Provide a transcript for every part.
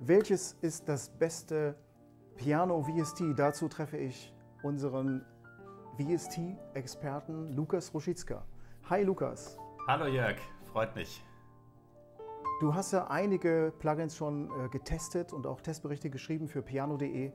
Welches ist das beste Piano VST? Dazu treffe ich unseren VST-Experten Lukas Roschitzka. Hi Lukas. Hallo Jörg, freut mich. Du hast ja einige Plugins schon getestet und auch Testberichte geschrieben für piano.de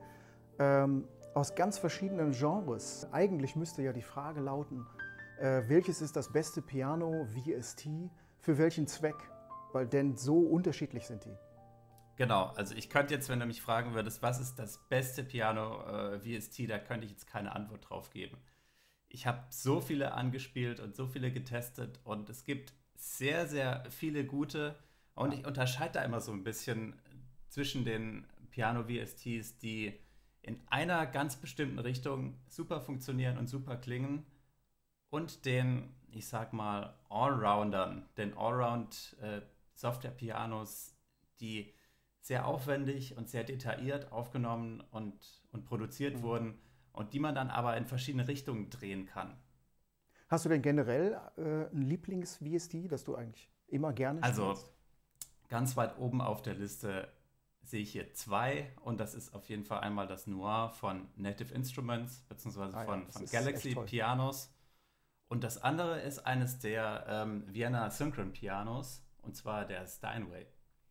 aus ganz verschiedenen Genres. Eigentlich müsste ja die Frage lauten, welches ist das beste Piano VST, für welchen Zweck? Weil denn so unterschiedlich sind die. Genau, also ich könnte jetzt, wenn du mich fragen würdest, was ist das beste Piano VST, da könnte ich jetzt keine Antwort drauf geben. Ich habe so viele angespielt und so viele getestet und es gibt sehr, sehr viele gute und ich unterscheide da immer so ein bisschen zwischen den Piano VSTs, die in einer ganz bestimmten Richtung super funktionieren und super klingen und den, ich sag mal, Allroundern, den Allround Software-Pianos, die sehr aufwendig und sehr detailliert aufgenommen und produziert wurden und die man dann aber in verschiedene Richtungen drehen kann. Hast du denn generell ein Lieblings-VST, das du eigentlich immer gerne Also spielst? ganz weit oben auf der Liste sehe ich hier zwei und das ist auf jeden Fall einmal das Noir von Native Instruments beziehungsweise Ah ja, das von ist echt Galaxy toll. Pianos und das andere ist eines der Vienna Synchron Pianos und zwar der Steinway.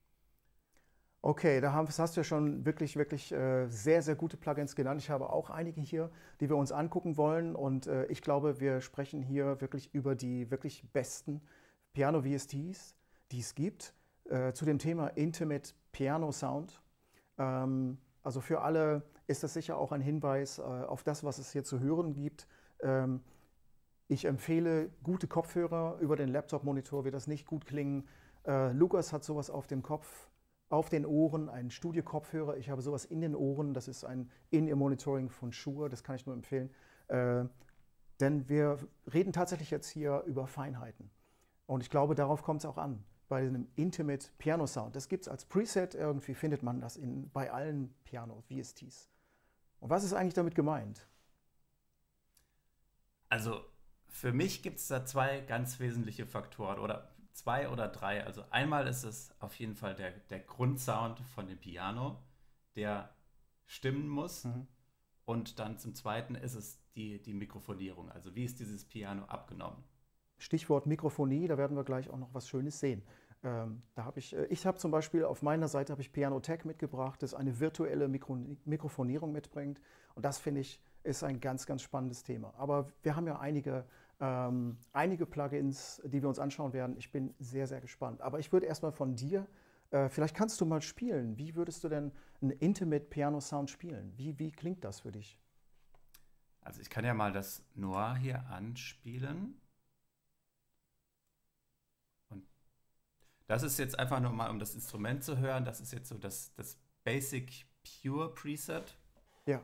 Okay, hast du ja schon wirklich sehr, sehr gute Plugins genannt. Ich habe auch einige hier, die wir uns angucken wollen. Und ich glaube, wir sprechen hier wirklich über die wirklich besten Piano-VSTs, die es gibt, zu dem Thema Intimate Piano Sound. Also für alle ist das sicher auch ein Hinweis auf das, was es hier zu hören gibt. Ähm, Ich empfehle gute Kopfhörer. Über den Laptop-Monitor wird das nicht gut klingen. Lukas hat sowas auf dem Kopf, auf den Ohren, einen Studio-Kopfhörer. Ich habe sowas in den Ohren. Das ist ein In-Ear-Monitoring von Shure. Das kann ich nur empfehlen. Äh, denn wir reden tatsächlich jetzt hier über Feinheiten. Und ich glaube, darauf kommt es auch an. Bei einem Intimate Piano Sound. Das gibt es als Preset. Irgendwie findet man das bei allen Piano-VSTs. Und was ist eigentlich damit gemeint? Also für mich gibt es da zwei ganz wesentliche Faktoren oder zwei oder drei. Also einmal ist es auf jeden Fall der Grundsound von dem Piano, der stimmen muss. Mhm. Und dann zum Zweiten ist es die Mikrofonierung. Also wie ist dieses Piano abgenommen? Stichwort Mikrofonie, da werden wir gleich auch noch was Schönes sehen. Ich habe zum Beispiel auf meiner Seite habe ich Pianotech mitgebracht, das eine virtuelle Mikrofonierung mitbringt. Und das finde ich ist ein ganz spannendes Thema. Aber wir haben ja einige Plugins, die wir uns anschauen werden. Ich bin sehr gespannt. Aber ich würde erstmal von dir, vielleicht kannst du mal spielen. Wie würdest du denn einen Intimate Piano Sound spielen? Wie klingt das für dich? Also ich kann ja mal das Noir hier anspielen. Und das ist jetzt einfach nur mal, um das Instrument zu hören. Das ist jetzt so das Basic Pure Preset. Ja,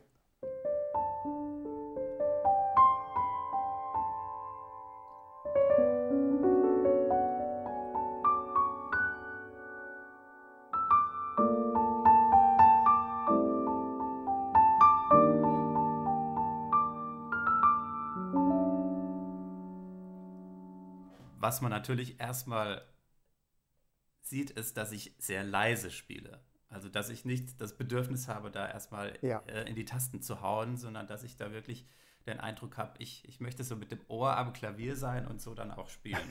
Was man natürlich erstmal sieht, ist, dass ich sehr leise spiele. Also, dass ich nicht das Bedürfnis habe, da erstmal ja. in die Tasten zu hauen, sondern dass ich da wirklich den Eindruck habe, ich möchte so mit dem Ohr am Klavier sein und so dann auch spielen.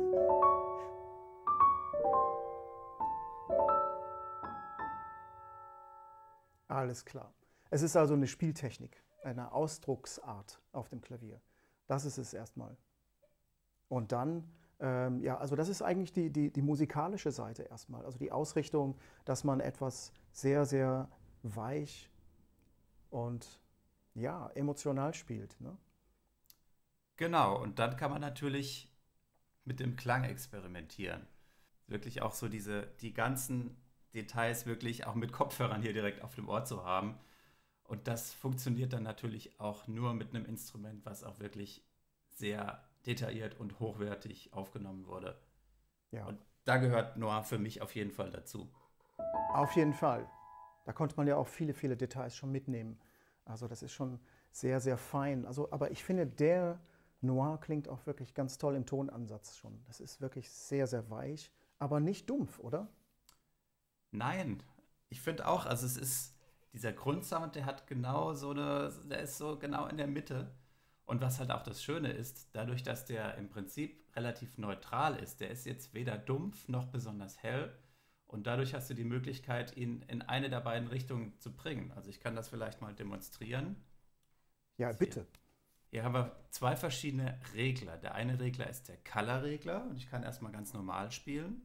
Alles klar. Es ist also eine Spieltechnik, eine Ausdrucksart auf dem Klavier. Das ist es erstmal. Und dann, ja, also das ist eigentlich die musikalische Seite erstmal. Also die Ausrichtung, dass man etwas sehr weich und ja, emotional spielt. Ne? Genau, und dann kann man natürlich mit dem Klang experimentieren. Wirklich auch so die ganzen Details wirklich auch mit Kopfhörern hier direkt auf dem Ohr zu haben. Und das funktioniert dann natürlich auch nur mit einem Instrument, was auch wirklich sehr detailliert und hochwertig aufgenommen wurde. Ja, Und da gehört Noir für mich auf jeden Fall dazu. auf jeden Fall. Da konnte man ja auch viele Details schon mitnehmen. Also das ist schon sehr fein. Also, aber ich finde, der Noir klingt auch wirklich ganz toll im Tonansatz schon. Das ist wirklich sehr weich, aber nicht dumpf, oder? Nein, Ich finde auch, also es ist dieser Grundsound, der hat genau so eine, der ist so genau in der Mitte. Und was halt auch das Schöne ist, dadurch, dass der im Prinzip relativ neutral ist, der ist jetzt weder dumpf noch besonders hell. Und dadurch hast du die Möglichkeit, ihn in eine der beiden Richtungen zu bringen. Also ich kann das vielleicht mal demonstrieren. Ja, Hier, bitte. hier haben wir zwei verschiedene Regler. Der eine Regler ist der Color-Regler und ich kann erstmal ganz normal spielen.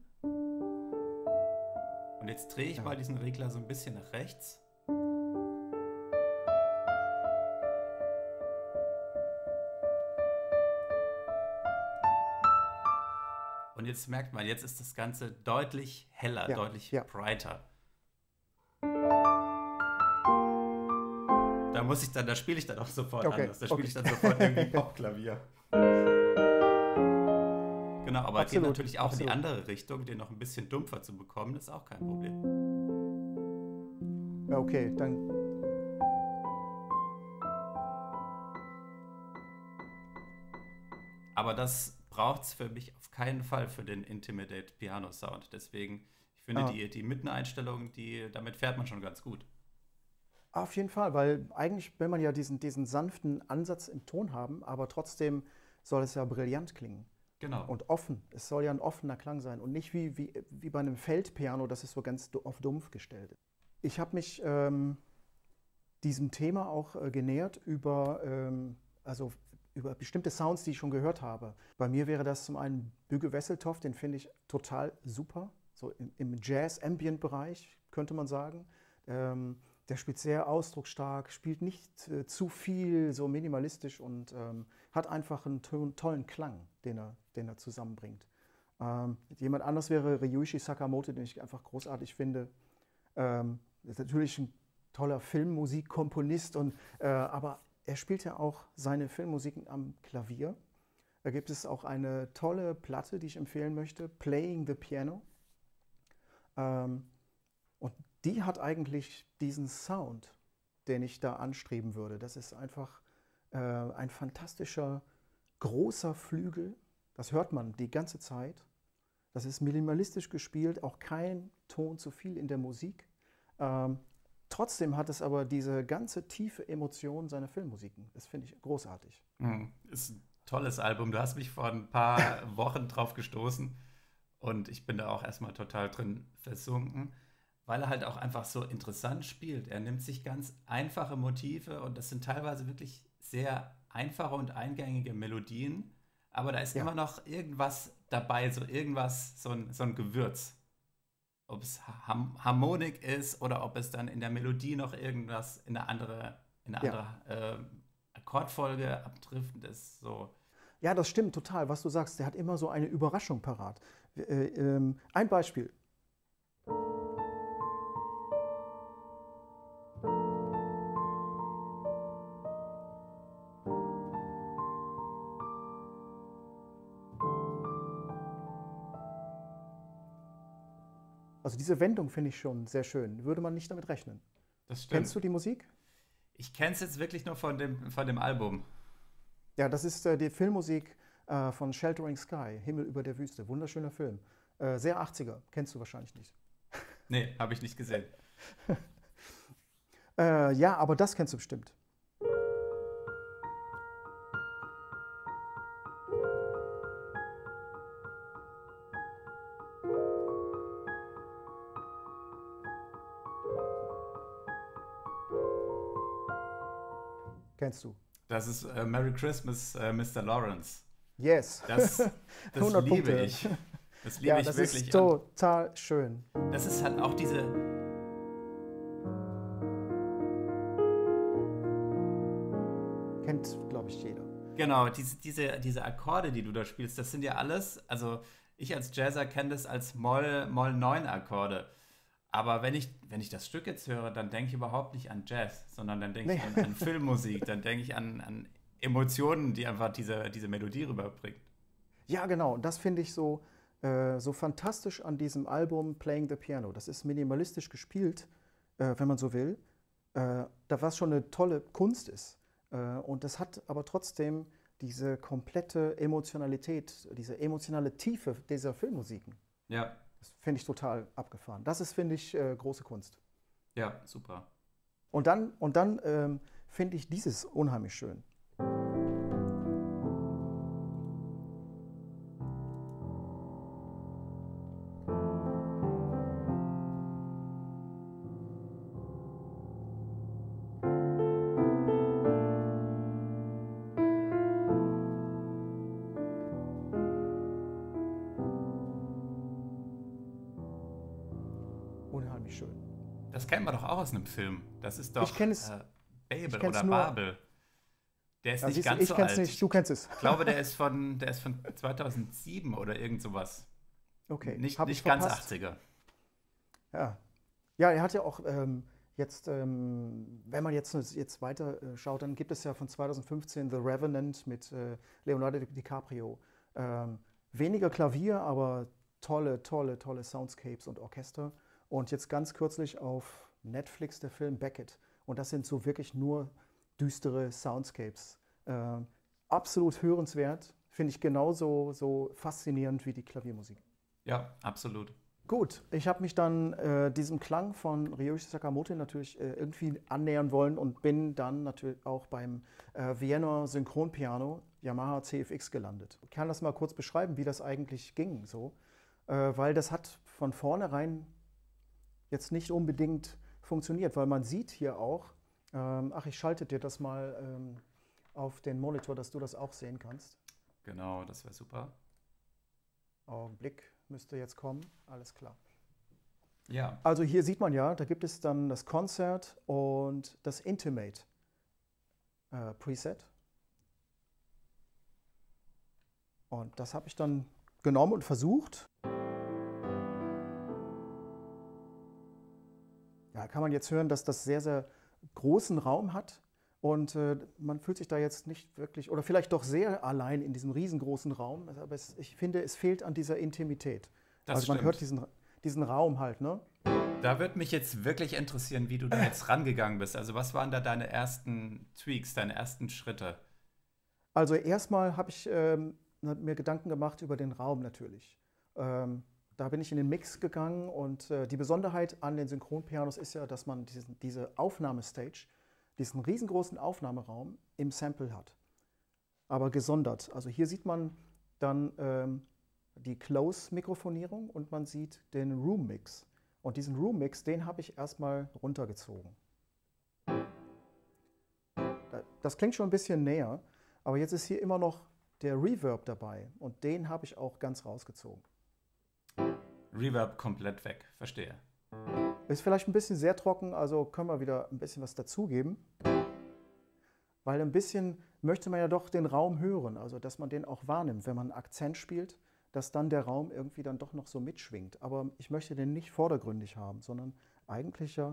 Und jetzt drehe ich Ja. mal diesen Regler so ein bisschen nach rechts. Und jetzt merkt man, jetzt ist das Ganze deutlich heller, Ja, deutlich ja. brighter. Da spiele ich dann auch sofort Okay, anders. Da spiele okay. ich dann sofort irgendwie Popklavier. Genau, aber geht Absolut, natürlich auch in die absolut. andere Richtung, den noch ein bisschen dumpfer zu bekommen, das ist auch kein Problem. Ja, okay, dann. Aber das braucht es für mich auf keinen Fall für den Intimidate Piano Sound. Deswegen, ich finde Ah, die Mitteneinstellung, damit fährt man schon ganz gut. auf jeden Fall, weil eigentlich will man ja diesen sanften Ansatz im Ton haben, aber trotzdem soll es ja brillant klingen Genau. und offen. Es soll ja ein offener Klang sein und nicht wie bei einem Feldpiano, das ist so ganz auf dumpf gestellt. Ich habe mich diesem Thema auch genähert also über bestimmte Sounds, die ich schon gehört habe. Bei mir wäre das zum einen Büge Wesseltoft, den finde ich total super, so im Jazz-Ambient-Bereich könnte man sagen. Der spielt sehr ausdrucksstark, spielt nicht zu viel, so minimalistisch und hat einfach einen tollen Klang, den er zusammenbringt. Jemand anders wäre Ryuichi Sakamoto, den ich einfach großartig finde. Ist natürlich ein toller Filmmusikkomponist, aber er spielt ja auch seine Filmmusiken am Klavier. Da gibt es auch eine tolle Platte, die ich empfehlen möchte, Playing the Piano. Ähm, und die hat eigentlich diesen Sound, den ich da anstreben würde. Das ist einfach ein fantastischer, großer Flügel. Das hört man die ganze Zeit. Das ist minimalistisch gespielt, auch kein Ton zu viel in der Musik. Ähm, Trotzdem hat es aber diese ganze tiefe Emotion seiner Filmmusiken. Das finde ich großartig. Ist ein tolles Album. Du hast mich vor ein paar Wochen drauf gestoßen und ich bin da auch erstmal total drin versunken, weil er halt auch einfach so interessant spielt. Er nimmt sich ganz einfache Motive und das sind teilweise wirklich sehr einfache und eingängige Melodien, aber da ist Ja, immer noch irgendwas dabei, so irgendwas, so ein Gewürz. Ob es Harmonik ist oder ob es dann in der Melodie noch irgendwas in eine ja. andere Akkordfolge abdriftend ist. So. Ja, das stimmt total, was du sagst. Der hat immer so eine Überraschung parat. Ein Beispiel. Also diese Wendung finde ich schon sehr schön. Würde man nicht damit rechnen. Das Kennst stimmt. du die Musik? Ich kenne es jetzt wirklich nur von dem Album. Ja, das ist die Filmmusik von Sheltering Sky, Himmel über der Wüste. Wunderschöner Film. Sehr 80er, kennst du wahrscheinlich nicht. Nee, habe ich nicht gesehen. Ja, aber das kennst du bestimmt. Kennst du? Das ist Merry Christmas, Mr. Lawrence. Yes. Das, das 100 liebe Punkte. ich. Das liebe Ja, ich das ist wirklich. Und total schön. das ist halt auch diese, Kennt, glaube ich, jeder. genau, diese Akkorde, die du da spielst, das sind ja alles, also ich als Jazzer kenne das als Moll-9-Akkorde. Aber wenn ich das Stück jetzt höre, dann denke ich überhaupt nicht an Jazz, sondern dann denke Nee. ich an Filmmusik, dann denke ich an Emotionen, die einfach diese Melodie rüberbringt. Ja, genau. Und das finde ich so fantastisch an diesem Album Playing the Piano. Das ist minimalistisch gespielt, wenn man so will. Da was schon eine tolle Kunst ist. Und das hat aber trotzdem diese komplette Emotionalität, diese emotionale Tiefe dieser Filmmusiken. Ja, Das finde ich total abgefahren. Das ist, finde ich, große Kunst. Ja, super. Und dann finde ich dieses unheimlich schön. Unheimlich schön. Das kennen wir doch auch aus einem Film. Das ist Ich doch kenne es, ich Babel kenne es oder nur, Babel. Der ist ja, nicht siehst du, ganz ich so kenne es alt. nicht, du kennst es. Ich glaube, der ist von 2007 oder irgend sowas. Okay, Nicht, habe ich nicht ganz verpasst. 80er. Ja, ja, er hat ja auch jetzt, wenn man jetzt weiter schaut, dann gibt es ja von 2015 The Revenant mit Leonardo DiCaprio. Ähm, Weniger Klavier, aber tolle, tolle, tolle Soundscapes und Orchester. Und jetzt ganz kürzlich auf Netflix der Film Beckett. Und das sind so wirklich nur düstere Soundscapes. Absolut hörenswert, finde ich genauso so faszinierend wie die Klaviermusik. Ja, absolut. Gut, ich habe mich dann diesem Klang von Ryuichi Sakamoto natürlich irgendwie annähern wollen und bin dann natürlich auch beim Vienna Synchronpiano Yamaha CFX gelandet. Ich kann das mal kurz beschreiben, wie das eigentlich ging, so, weil das hat von vornherein jetzt nicht unbedingt funktioniert, weil man sieht hier auch, ich schalte dir das mal auf den Monitor, dass du das auch sehen kannst. Genau, das wäre super. Augenblick, müsste jetzt kommen, alles klar. Ja, Also hier sieht man ja, da gibt es dann das Concert und das Intimate Preset. Und das habe ich dann genommen und versucht. Ja, kann man jetzt hören, dass das sehr, sehr großen Raum hat. Und man fühlt sich da jetzt nicht wirklich, oder vielleicht doch sehr allein in diesem riesengroßen Raum. Aber ich finde, es fehlt an dieser Intimität. das Also man hört stimmt. diesen Raum halt, ne? Da würde mich jetzt wirklich interessieren, wie du da jetzt rangegangen bist. Also was waren da deine ersten Tweaks, deine ersten Schritte? Also erstmal habe ich mir Gedanken gemacht über den Raum natürlich. Da bin ich in den Mix gegangen und die Besonderheit an den Synchronpianos ist ja, dass man diese Aufnahmestage, diesen riesengroßen Aufnahmeraum im Sample hat, aber gesondert. Also hier sieht man dann die Close-Mikrofonierung und man sieht den Room-Mix. Und diesen Room-Mix, den habe ich erstmal runtergezogen. Das klingt schon ein bisschen näher, aber jetzt ist hier immer noch der Reverb dabei und den habe ich auch ganz rausgezogen. Reverb komplett weg, verstehe. Ist vielleicht ein bisschen sehr trocken, also können wir wieder ein bisschen was dazugeben, weil ein bisschen möchte man ja doch den Raum hören, also dass man den auch wahrnimmt, wenn man einen Akzent spielt, dass dann der Raum irgendwie dann doch noch so mitschwingt. Aber ich möchte den nicht vordergründig haben, sondern eigentlich ja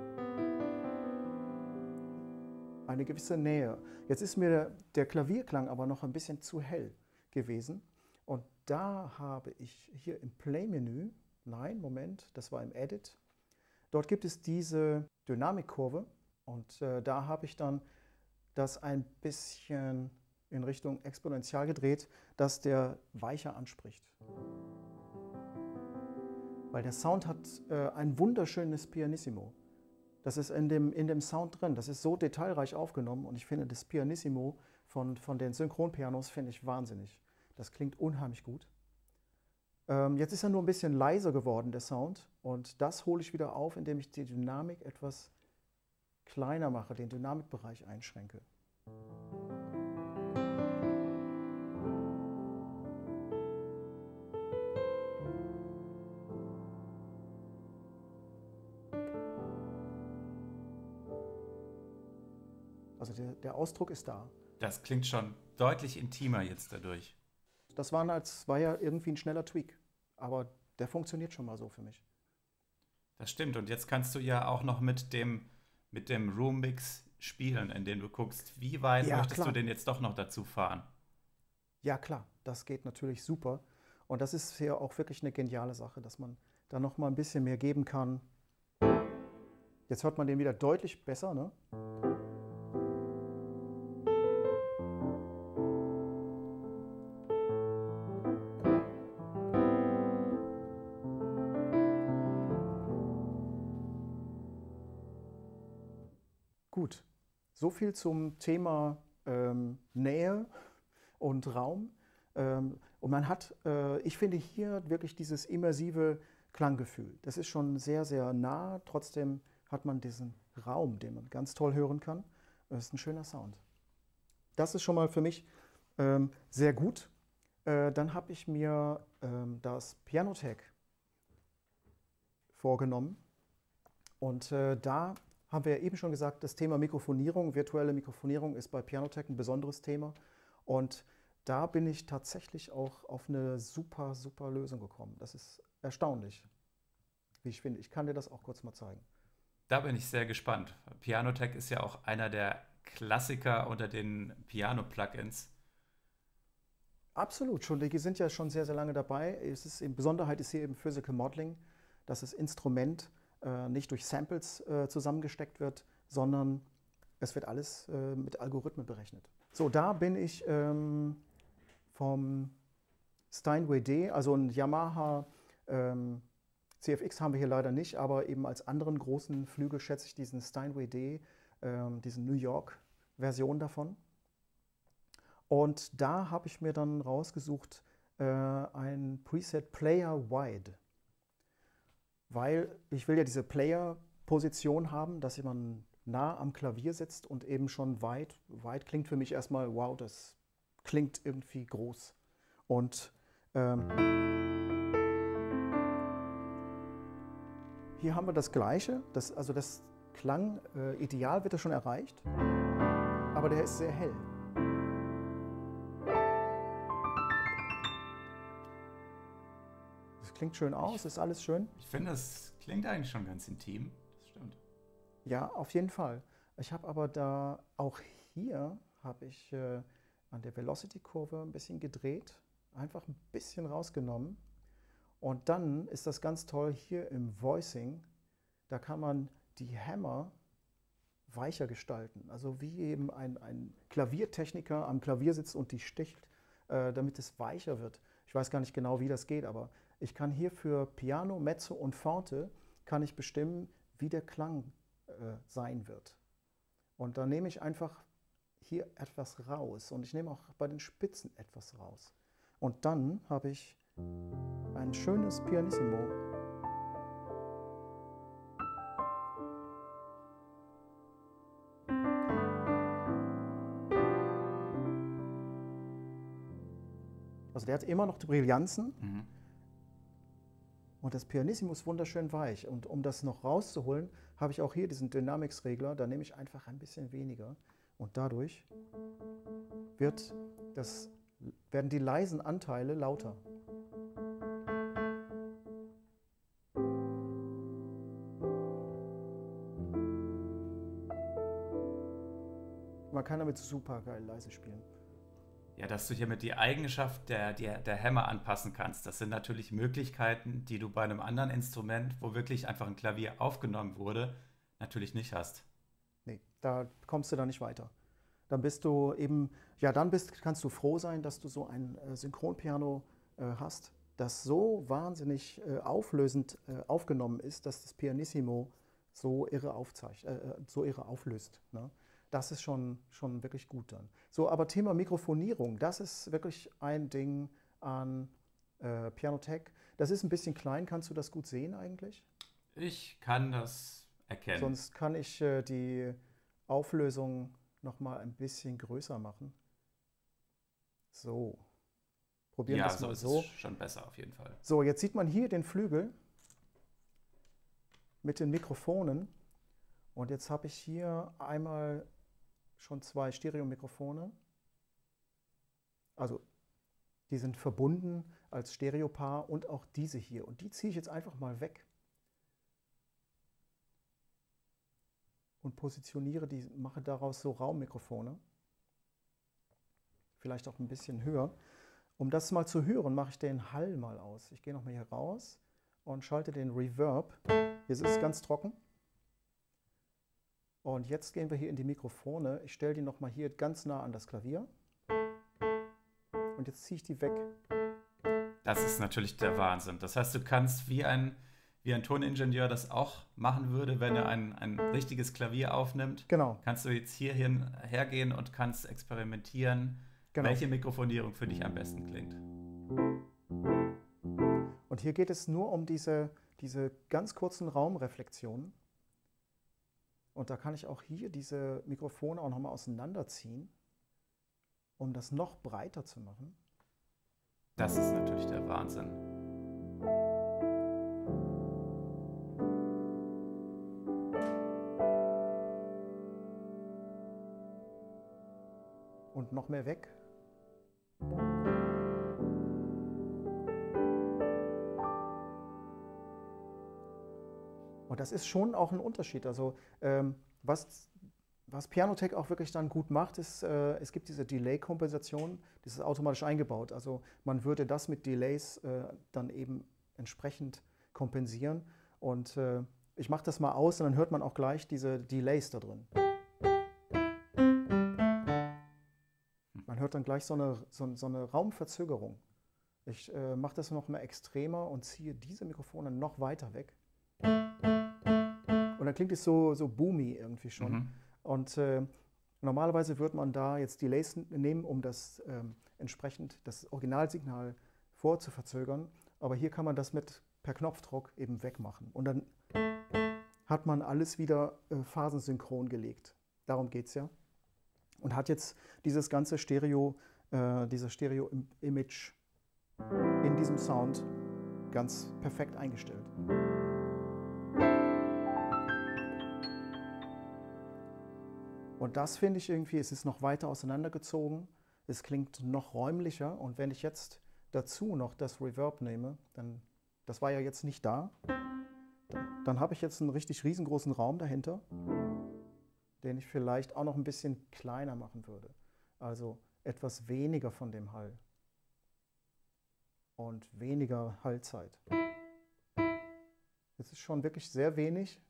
eine gewisse Nähe. Jetzt ist mir der Klavierklang aber noch ein bisschen zu hell gewesen. Und da habe ich hier im Play-Menü, nein, Moment, das war im Edit, dort gibt es diese Dynamikkurve und da habe ich dann das ein bisschen in Richtung Exponential gedreht, dass der weicher anspricht. Weil der Sound hat ein wunderschönes Pianissimo. Das ist in dem Sound drin. Das ist so detailreich aufgenommen und ich finde das Pianissimo von den Synchronpianos finde ich wahnsinnig. Das klingt unheimlich gut. Jetzt ist er nur ein bisschen leiser geworden, der Sound. Und das hole ich wieder auf, indem ich die Dynamik etwas kleiner mache, den Dynamikbereich einschränke. Also der Ausdruck ist da. Das klingt schon deutlich intimer jetzt dadurch. War ja irgendwie ein schneller Tweak. Aber der funktioniert schon mal so für mich. Das stimmt. Und jetzt kannst du ja auch noch mit dem Room-Mix spielen, in dem du guckst, wie weit Ja, möchtest du klar. den jetzt doch noch dazu fahren. Ja, klar. Das geht natürlich super. Und das ist ja auch wirklich eine geniale Sache, dass man da noch mal ein bisschen mehr geben kann. Jetzt hört man den wieder deutlich besser, ne? Gut, so viel zum Thema Nähe und Raum. Und man hat, ich finde hier wirklich dieses immersive Klanggefühl. Das ist schon sehr, sehr nah. Trotzdem hat man diesen Raum, den man ganz toll hören kann. Das ist ein schöner Sound. Das ist schon mal für mich sehr gut. Dann habe ich mir das Pianotech vorgenommen. Und da haben wir ja eben schon gesagt, das Thema Mikrofonierung, virtuelle Mikrofonierung ist bei Pianotech ein besonderes Thema. Und da bin ich tatsächlich auch auf eine super, super Lösung gekommen. Das ist erstaunlich, wie ich finde. Ich kann dir das auch kurz mal zeigen. Da bin ich sehr gespannt. Pianotech ist ja auch einer der Klassiker unter den Piano-Plugins. Absolut, schon, die sind ja schon sehr, sehr lange dabei. Besonderheit ist hier eben Physical Modeling, dass das Instrument nicht durch Samples zusammengesteckt wird, sondern es wird alles mit Algorithmen berechnet. So, da bin ich vom Steinway D, also ein Yamaha CFX haben wir hier leider nicht, aber eben als anderen großen Flügel schätze ich diesen Steinway D, diesen New York-Version davon. Und da habe ich mir dann rausgesucht ein Preset Player Wide, weil ich will ja diese Player-Position haben, dass jemand nah am Klavier sitzt und eben schon weit. Weit klingt für mich erstmal, wow, das klingt irgendwie groß. Und hier haben wir das Gleiche, also das Klang-Ideal wird ja schon erreicht, aber der ist sehr hell. Das klingt schön aus, ist alles schön. Ich finde, das klingt eigentlich schon ganz intim. Das stimmt. Ja, auf jeden Fall. Ich habe aber da, auch hier habe ich an der Velocity-Kurve ein bisschen gedreht, einfach ein bisschen rausgenommen. Und dann ist das ganz toll hier im Voicing, da kann man die Hammer weicher gestalten. Also wie eben ein Klaviertechniker am Klavier sitzt und die sticht, damit es weicher wird. Ich weiß gar nicht genau, wie das geht, aber ich kann hier für Piano, Mezzo und Forte kann ich bestimmen, wie der Klang sein wird. Und dann nehme ich einfach hier etwas raus und ich nehme auch bei den Spitzen etwas raus. Und dann habe ich ein schönes Pianissimo. Also der hat immer noch die Brillanzen. Mhm. Und das Pianissimo ist wunderschön weich. Und um das noch rauszuholen, habe ich auch hier diesen Dynamics-Regler. Da nehme ich einfach ein bisschen weniger. Und dadurch werden die leisen Anteile lauter. Man kann damit super geil leise spielen. Ja, dass du hiermit die Eigenschaft der Hämmer anpassen kannst. Das sind natürlich Möglichkeiten, die du bei einem anderen Instrument, wo wirklich einfach ein Klavier aufgenommen wurde, natürlich nicht hast. Nee, da kommst du da nicht weiter. Dann bist du eben, ja, kannst du froh sein, dass du so ein Synchronpiano hast, das so wahnsinnig auflösend aufgenommen ist, dass das Pianissimo so irre auflöst. Ne? Das ist schon wirklich gut dann. So, aber Thema Mikrofonierung, das ist wirklich ein Ding an Pianotech. Das ist ein bisschen klein, kannst du das gut sehen eigentlich? Ich kann das erkennen. Sonst kann ich die Auflösung noch mal ein bisschen größer machen. So, probieren wir Ja, es so mal ist so. es schon besser auf jeden Fall. So, jetzt sieht man hier den Flügel mit den Mikrofonen. Und jetzt habe ich hier einmal schon 2 Stereomikrofone. Also die sind verbunden als Stereopaar und auch diese hier. Und die ziehe ich jetzt einfach mal weg. Und positioniere die, mache daraus so Raummikrofone. Vielleicht auch ein bisschen höher. Um das mal zu hören, mache ich den Hall mal aus. Ich gehe nochmal hier raus und schalte den Reverb. Jetzt ist es ganz trocken. Und jetzt gehen wir hier in die Mikrofone. Ich stelle die nochmal hier ganz nah an das Klavier. Und jetzt ziehe ich die weg. Das ist natürlich der Wahnsinn. Das heißt, du kannst wie ein wie ein Toningenieur das auch machen würde, wenn er ein richtiges Klavier aufnimmt. Genau, Kannst du jetzt hergehen und kannst experimentieren, genau. welche Mikrofonierung für dich am besten klingt. Und hier geht es nur um diese ganz kurzen Raumreflexionen. Und da kann ich auch hier diese Mikrofone auch nochmal auseinanderziehen, um das noch breiter zu machen. Das ist natürlich der Wahnsinn. Und noch mehr weg. Und das ist schon auch ein Unterschied. Also was Pianotech auch wirklich dann gut macht, ist, es gibt diese Delay-Kompensation, das ist automatisch eingebaut. Also man würde das mit Delays dann eben entsprechend kompensieren. Und ich mache das mal aus und dann hört man auch gleich diese Delays da drin. Man hört dann gleich so eine Raumverzögerung. Ich mache das noch mal extremer und ziehe diese Mikrofone noch weiter weg. Und dann klingt es so boomy irgendwie schon. Mhm. Und normalerweise würde man da jetzt Delays nehmen, um das entsprechend das Originalsignal vorzuverzögern. Aber hier kann man das per Knopfdruck eben wegmachen. Und dann hat man alles wieder phasensynchron gelegt. Darum geht es ja. Und hat jetzt dieses ganze dieses Stereo-Image in diesem Sound ganz perfekt eingestellt. Und das finde ich irgendwie, es ist noch weiter auseinandergezogen, es klingt noch räumlicher und wenn ich jetzt dazu noch das Reverb nehme, das war ja jetzt nicht da, dann habe ich jetzt einen richtig riesengroßen Raum dahinter, den ich vielleicht auch noch ein bisschen kleiner machen würde. Also etwas weniger von dem Hall und weniger Hallzeit. Das ist schon wirklich sehr wenig.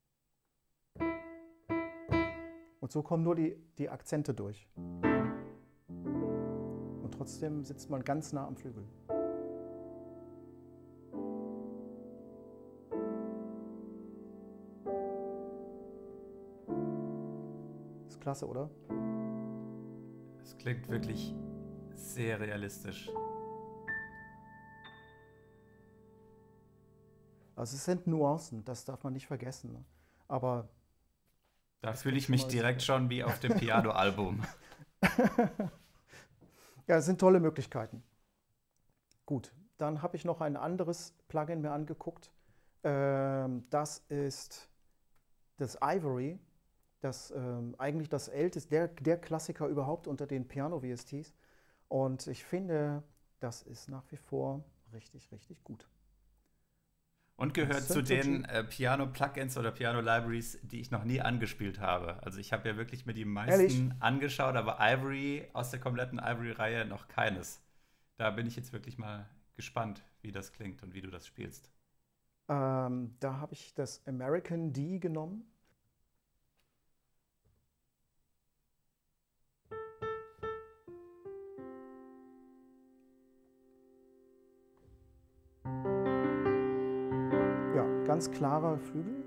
Und so kommen nur die Akzente durch. Und trotzdem sitzt man ganz nah am Flügel. Ist klasse, oder? Es klingt wirklich sehr realistisch. Also es sind Nuancen, das darf man nicht vergessen. Ne? Aber da fühle ich mich direkt schon wie auf dem Piano-Album. Ja, es sind tolle Möglichkeiten. Gut, dann habe ich noch ein anderes Plugin mir angeguckt. Das ist das Ivory, das eigentlich das älteste, der Klassiker überhaupt unter den Piano-VSTs. Und ich finde, das ist nach wie vor richtig, richtig gut. Und gehört zu den Piano-Plugins oder Piano-Libraries, die ich noch nie angespielt habe. Also ich habe ja wirklich mir die meisten angeschaut, aber Ivory aus der kompletten Ivory-Reihe noch keines. Da bin ich jetzt wirklich mal gespannt, wie das klingt und wie du das spielst. Da habe ich das American D genommen. Ganz klarer Flügel.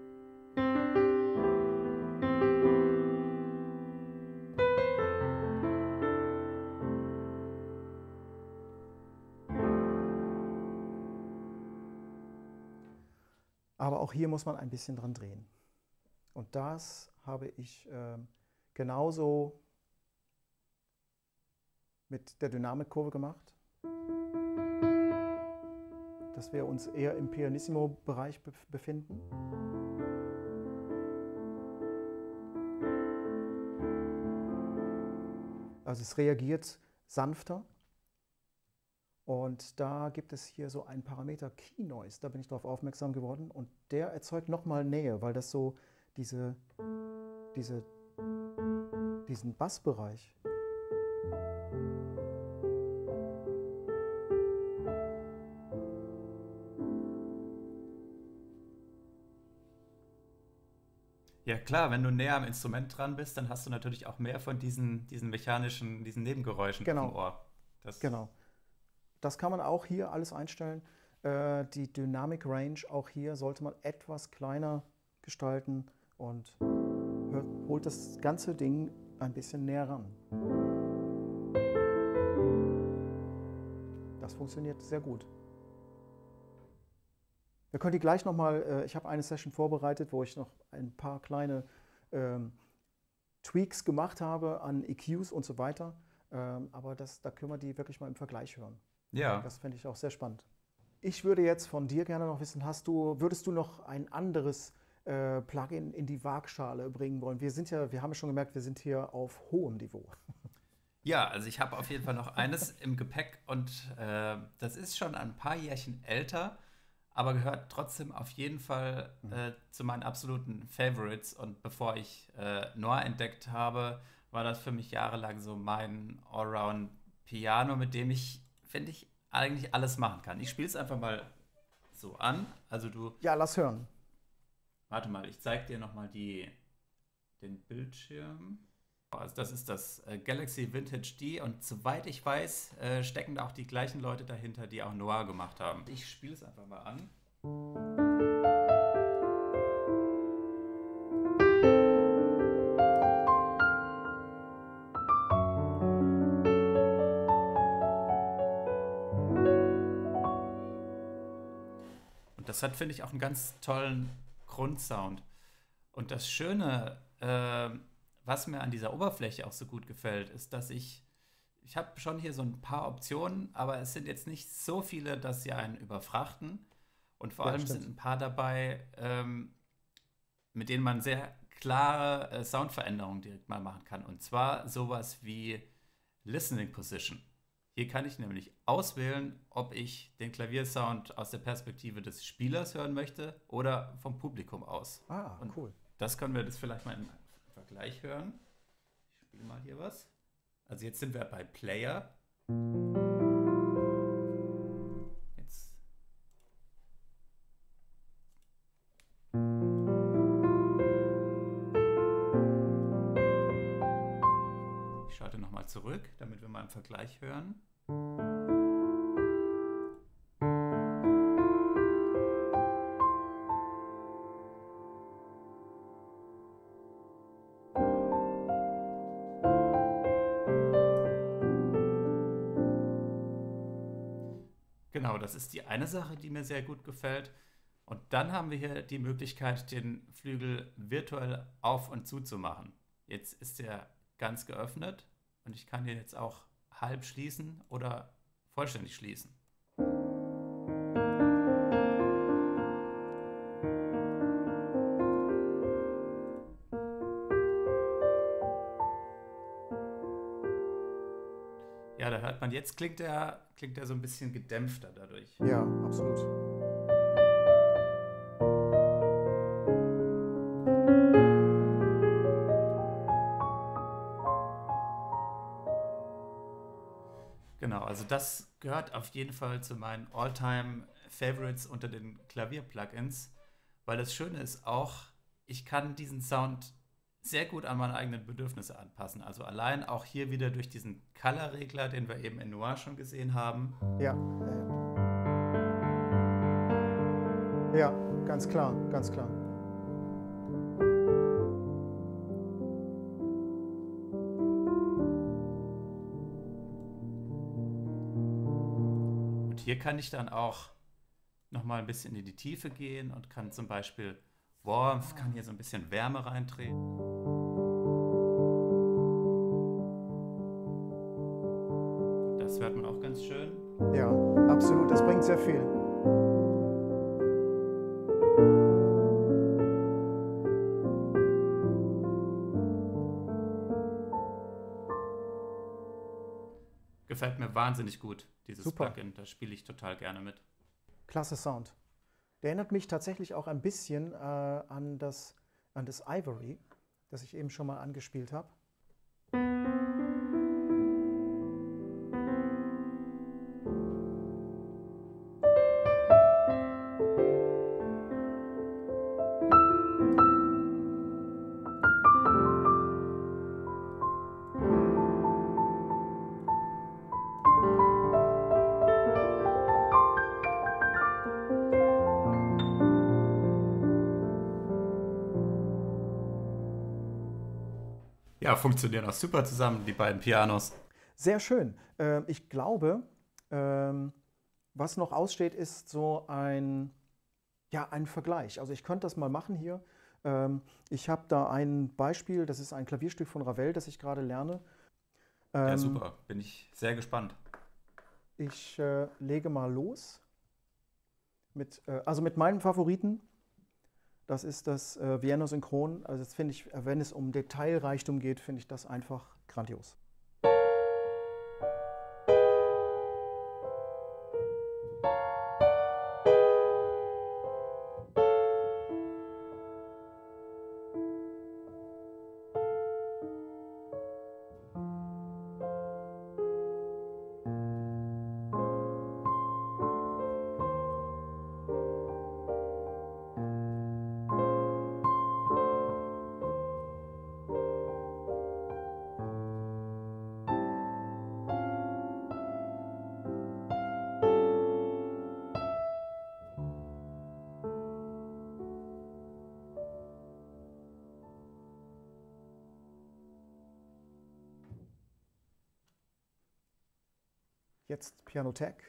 Aber auch hier muss man ein bisschen dran drehen. Und das habe ich genauso mit der Dynamikkurve gemacht, dass wir uns eher im Pianissimo-Bereich befinden. Also es reagiert sanfter. Und da gibt es hier so einen Parameter Key Noise, da bin ich darauf aufmerksam geworden. Und der erzeugt nochmal Nähe, weil das so diesen Bassbereich. Ja klar, wenn du näher am Instrument dran bist, dann hast du natürlich auch mehr von diesen Nebengeräuschen auf dem Ohr. Genau. Das kann man auch hier alles einstellen. Die Dynamic Range auch hier sollte man etwas kleiner gestalten und holt das ganze Ding ein bisschen näher ran. Das funktioniert sehr gut. Wir können die gleich nochmal, ich habe eine Session vorbereitet, wo ich noch ein paar kleine Tweaks gemacht habe an EQs und so weiter. Aber da können wir die wirklich mal im Vergleich hören. Ja. Das fände ich auch sehr spannend. Ich würde jetzt von dir gerne noch wissen, würdest du noch ein anderes Plugin in die Waagschale bringen wollen? Wir haben ja schon gemerkt, wir sind hier auf hohem Niveau. Ja, also ich habe auf jeden Fall noch eines im Gepäck und das ist schon ein paar Jährchen älter, aber gehört trotzdem auf jeden Fall zu meinen absoluten Favorites. Und bevor ich Noir entdeckt habe, war das für mich jahrelang so mein Allround-Piano, mit dem ich, finde ich, eigentlich alles machen kann. Ich spiele es einfach mal so an. Also Ja, lass hören. Warte mal, ich zeige dir nochmal den Bildschirm. Also das ist das Galaxy Vintage D und soweit ich weiß, stecken da auch die gleichen Leute dahinter, die auch Noir gemacht haben. Ich spiele es einfach mal an. Und das hat, finde ich, auch einen ganz tollen Grundsound. Und das Schöne, was mir an dieser Oberfläche auch so gut gefällt, ist, dass ich habe schon hier so ein paar Optionen, aber es sind jetzt nicht so viele, dass sie einen überfrachten. Und vor allem sind ein paar dabei, mit denen man sehr klare Soundveränderungen direkt mal machen kann. Und zwar sowas wie Listening Position. Hier kann ich nämlich auswählen, ob ich den Klaviersound aus der Perspektive des Spielers hören möchte oder vom Publikum aus. Ah, und cool. Das können wir vielleicht mal im Vergleich hören. Ich spiele mal hier was. Also jetzt sind wir bei Player. Jetzt. Ich schalte nochmal zurück, damit wir mal im Vergleich hören. Genau, das ist die eine Sache, die mir sehr gut gefällt. Und dann haben wir hier die Möglichkeit, den Flügel virtuell auf und zu zu machen. Jetzt ist er ganz geöffnet und ich kann den jetzt auch halb schließen oder vollständig schließen. Ja, da hört man, jetzt klingt er so ein bisschen gedämpfter dadurch. Ja, absolut. Genau, also das gehört auf jeden Fall zu meinen All-Time-Favorites unter den Klavier-Plugins, weil das Schöne ist auch, ich kann diesen Sound sehr gut an meine eigenen Bedürfnisse anpassen. Also allein auch hier wieder durch diesen Color-Regler, den wir eben in Noir schon gesehen haben. Ja, ja, ganz klar, ganz klar. Und hier kann ich dann auch nochmal ein bisschen in die Tiefe gehen und kann zum Beispiel Warmth, kann hier so ein bisschen Wärme reintreten. Das hört man auch ganz schön. Ja, absolut, das bringt sehr viel. Gefällt mir wahnsinnig gut, dieses Super. Plugin. Da spiele ich total gerne mit. Klasse Sound. Der erinnert mich tatsächlich auch ein bisschen an das Ivory, das ich eben schon mal angespielt habe. Ja, funktionieren auch super zusammen, die beiden Pianos. Sehr schön. Ich glaube, ähm, was noch aussteht, ist so ja, ein Vergleich. Also ich könnte das mal machen hier. Ich habe da ein Beispiel, das ist ein Klavierstück von Ravel, das ich gerade lerne. Ja, Ähm, super. Bin ich sehr gespannt. Ich lege mal los also mit meinem Favoriten. Das ist das Vienna Synchron. Also das finde ich, wenn es um Detailreichtum geht, finde ich das einfach grandios. Jetzt Pianothek.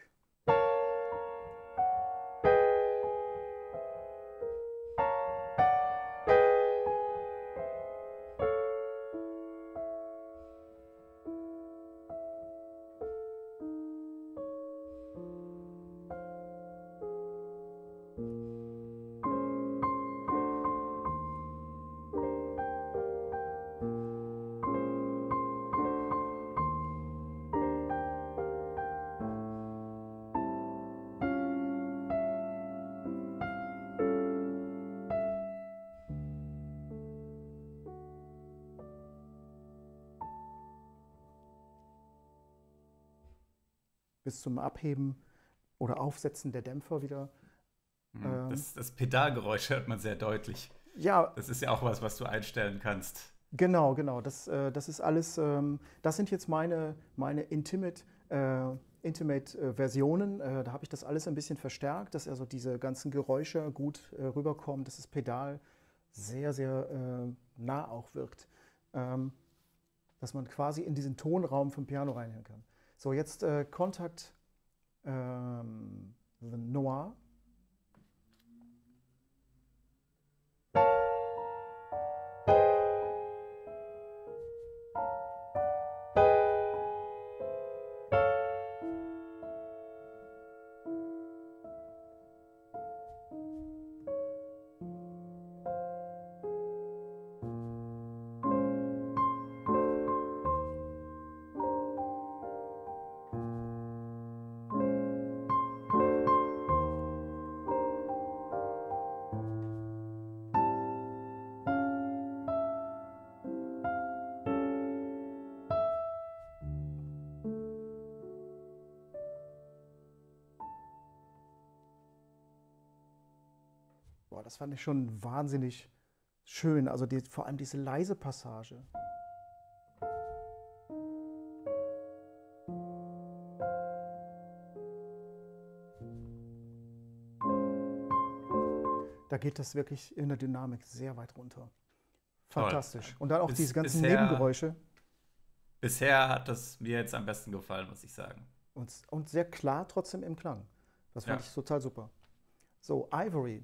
Bis zum Abheben oder Aufsetzen der Dämpfer wieder. Ähm, Das Pedalgeräusch hört man sehr deutlich. ja, Das ist ja auch was, was du einstellen kannst. genau, genau. Das ist alles, das sind jetzt meine Intimate Versionen. Da habe ich das alles ein bisschen verstärkt, dass also diese ganzen Geräusche gut rüberkommen, dass das Pedal sehr, sehr nah auch wirkt. Ähm, Dass man quasi in diesen Tonraum vom Piano reinhören kann. So, jetzt Kontakt the Noir. Boah, das fand ich schon wahnsinnig schön. Also vor allem diese leise Passage. Da geht das wirklich in der Dynamik sehr weit runter. Toll. Fantastisch. Und dann auch diese ganzen Bisher, Nebengeräusche bisher hat das mir jetzt am besten gefallen, muss ich sagen. und sehr klar trotzdem im Klang. Das fand Ja. ich total super. So, Ivory.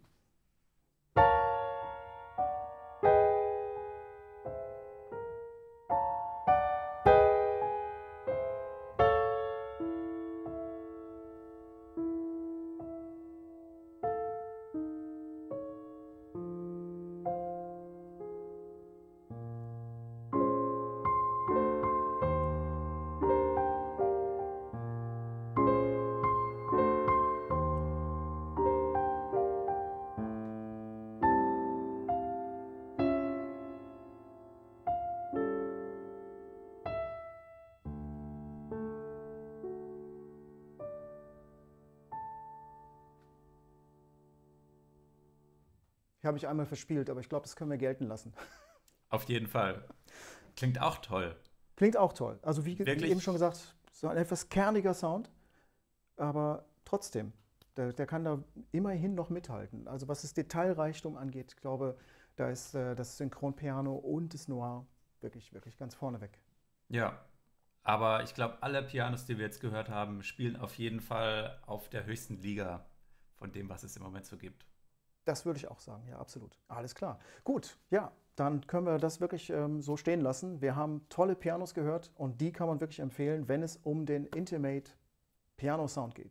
Ich habe mich einmal verspielt, aber ich glaube, das können wir gelten lassen. Auf jeden Fall. Klingt auch toll. Klingt auch toll. Also wie eben schon Wirklich, gesagt, so ein etwas kerniger Sound, aber trotzdem, der kann da immerhin noch mithalten. Also was das Detailreichtum angeht, ich glaube, da ist das Synchronpiano und das Noir. Wirklich, wirklich ganz vorneweg. Ja, aber ich glaube, alle Pianos, die wir jetzt gehört haben, spielen auf jeden Fall auf der höchsten Liga von dem, was es im Moment so gibt. Das würde ich auch sagen, ja, absolut. Alles klar. Gut, ja, dann können wir das wirklich so stehen lassen. Wir haben tolle Pianos gehört und die kann man wirklich empfehlen, wenn es um den Intimate Piano Sound geht.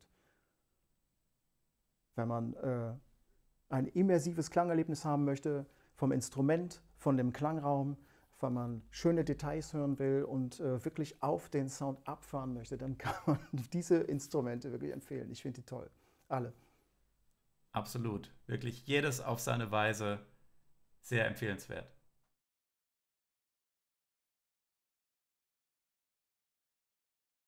Wenn man ein immersives Klangerlebnis haben möchte, vom Instrument, von dem Klangraum, wenn man schöne Details hören will und wirklich auf den Sound abfahren möchte, dann kann man diese Instrumente wirklich empfehlen. Ich finde die toll. Alle. Absolut. Wirklich jedes auf seine Weise sehr empfehlenswert.